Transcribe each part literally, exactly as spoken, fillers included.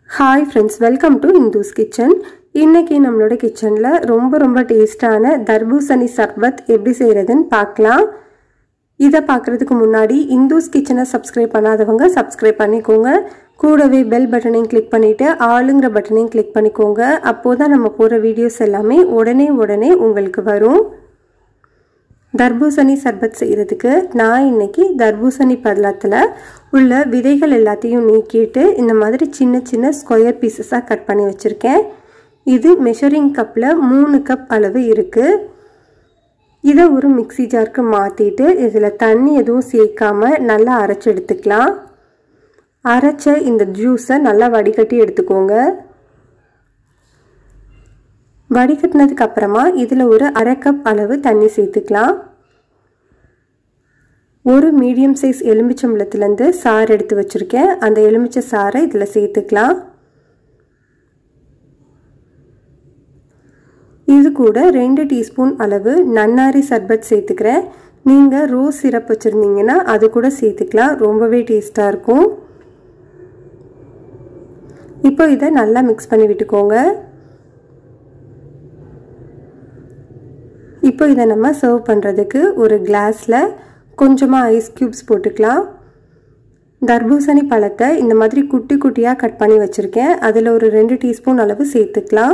Hi friends welcome to Indu's kitchen இன்னைக்கு நம்மளோட கிச்சன்ல ரொம்ப ரொம்ப டேஸ்டான தர்பூசணி சர்பத் எப்படி செய்யறதுன்னு பார்க்கலாம். இத பார்க்கிறதுக்கு முன்னாடி இந்தூஸ் கிச்சனை சப்ஸ்கிரைப் பண்ணாதவங்க சப்ஸ்கிரைப் பண்ணிக்கோங்க. கூடவே பெல் பட்டனையும் கிளிக் பண்ணிட்டு ஆளுங்கற பட்டனையும் கிளிக் பண்ணிக்கோங்க. அப்போதான் நம்ம போற வீடியோஸ் எல்லாமே உடனே உடனே உங்களுக்கு வரும். தர்பூசணி சர்பத் செய்யறதுக்கு நான் இன்னைக்கு தர்பூசணி பழத்துல உள்ள விதைகள் எல்லாத்தையும் நீக்கிட்டு இந்த மாதிரி சின்ன சின்ன ஸ்கொயர் பீசஸா கட் பண்ணி வச்சிருக்கேன். இது மெஷரிங் கப்ல மூணு கப் அளவு இருக்கு. இத ஒரு மிக்ஸி ஜாருக்கு மாத்திட்டு இதுல தண்ணி எதுவும் சேர்க்காம நல்லா அரைச்சு எடுத்துக்கலாம். அரைச்ச இந்த ஜூஸை நல்லா வடிகட்டி எடுத்துக்கோங்க. வடிகட்டினதுக்கு அப்புறமா இதுல ஒரு அரை கப் அளவு தண்ணி சேர்த்துக்கலாம். ஒரு மீடியம் சைஸ் எலுமிச்சம்பழத்துல இருந்து சாறு எடுத்து வச்சிருக்கேன். அந்த எலுமிச்சை சாறை இதுல சேர்த்துக்கலாம். இது கூட ரெண்டு டீஸ்பூன் அளவு நன்னாரி சர்பத் சேர்த்துக்கிறேன். நீங்க ரோஸ் சிரப் வச்சிருந்தீங்கன்னா அது கூட சேர்த்துக்கலாம். ரொம்பவே டேஸ்டா இருக்கும். இப்போ இதை நல்லா மிக்ஸ் பண்ணி விட்டுக்கோங்க. இப்போ இதை நம்ம சர்வ் பண்ணுறதுக்கு ஒரு கிளாஸில் கொஞ்சமாக ஐஸ் க்யூப்ஸ் போட்டுக்கலாம். தர்பூசணி பழத்தை இந்த மாதிரி குட்டி குட்டியாக கட் பண்ணி வச்சுருக்கேன். அதில் ஒரு ரெண்டு டீஸ்பூன் அளவு சேர்த்துக்கலாம்.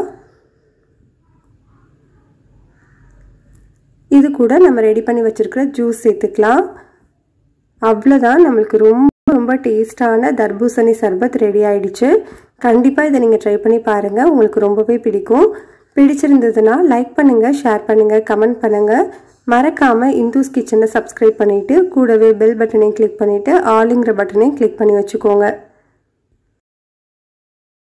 இது கூட நம்ம ரெடி பண்ணி வச்சுருக்கிற ஜூஸ் சேர்த்துக்கலாம். அவ்வளோதான், நம்மளுக்கு ரொம்ப ரொம்ப டேஸ்டான தர்பூசணி சர்பத் ரெடி ஆயிடுச்சு. கண்டிப்பாக இதை நீங்கள் ட்ரை பண்ணி பாருங்கள், உங்களுக்கு ரொம்பவே பிடிக்கும். பிடிச்சிருந்ததுன்னா லைக் பண்ணுங்க, ஷேர் பண்ணுங்க, கமெண்ட் பண்ணுங்க. மறக்காம இந்தூஸ் கிச்சனை சப்ஸ்கிரைப் பண்ணிட்டு கூடவே பெல் பட்டனையும் கிளிக் பண்ணிட்டு ஆளுங்கிற பட்டனையும் கிளிக் பண்ணி வச்சுக்கோங்க.